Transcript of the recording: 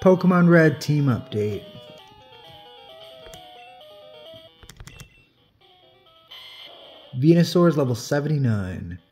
Pokemon Red Team Update. Venusaur is level 79.